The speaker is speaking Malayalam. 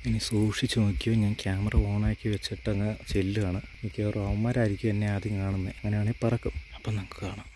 ഇനി സൂക്ഷിച്ച് നോക്കിയോ, ഞാൻ ക്യാമറ ഓണാക്കി വെച്ചിട്ട് അങ്ങ് ചെല്ലുകയാണ്. മിക്കവാറും അവന്മാരായിരിക്കും എന്നെ ആദ്യം കാണുന്നത്. അങ്ങനെയാണെങ്കിൽ പറക്കും. അപ്പം നമുക്ക് കാണാം.